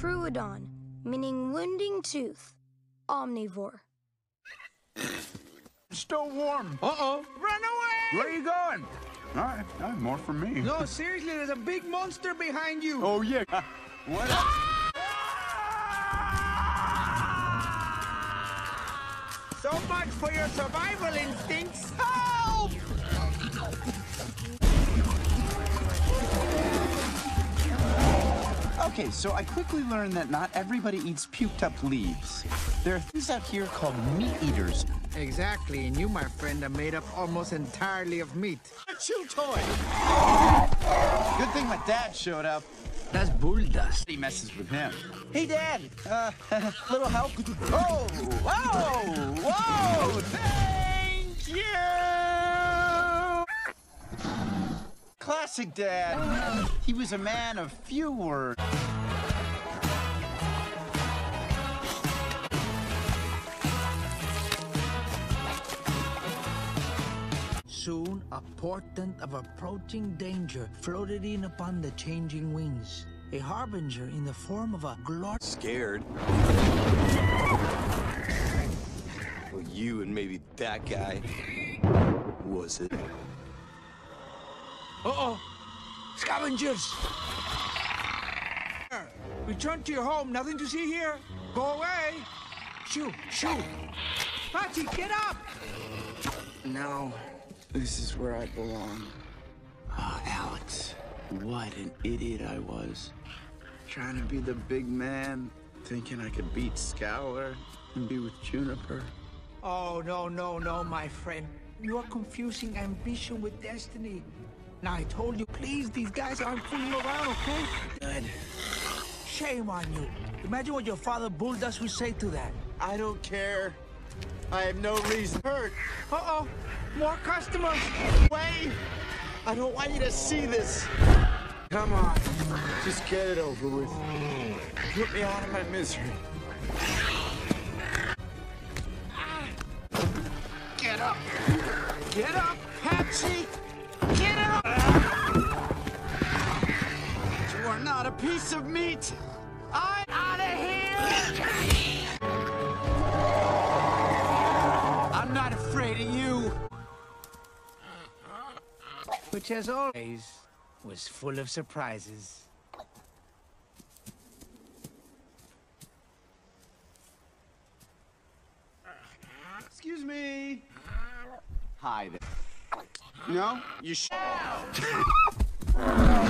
Troodon, meaning wounding tooth. Omnivore. Still warm. Uh-oh. Run away! Where are you going? All right, more for me. No, seriously, there's a big monster behind you. Oh, yeah. What? So much for your survival instincts. Help! Okay, so I quickly learned that not everybody eats puked up leaves. There are things out here called meat eaters. Exactly, and you, my friend, are made up almost entirely of meat. A chew toy! Good thing my dad showed up. That's bull dust. He messes with him. Hey, Dad! Little help? Oh! Whoa! Whoa! Thank you! Classic Dad. He was a man of few words. Soon, a portent of approaching danger floated in upon the changing winds. A harbinger in the form of a glorious... Scared? Well, you and maybe that guy. Was it? Uh-oh! Scavengers! Return to your home. Nothing to see here. Go away. Shoo! Shoo! Patchy, get up! No. This is where I belong. Oh, Alex, what an idiot I was. Trying to be the big man, thinking I could beat Scowler and be with Juniper. Oh, no, my friend. You are confusing ambition with destiny. Now, I told you, please, these guys aren't fooling around, okay? Good. Shame on you. Imagine what your father Bulldust would say to that. I don't care. I have no reason to hurt. Uh-oh, more customers. Wait! I don't want you to see this. Come on, just get it over with. Put me out of my misery. Get up! Get up, Patsy! Get up! You are not a piece of meat. I'm out of here! I'm not afraid of you. Which, as always, was full of surprises. Excuse me. Hi there. No? You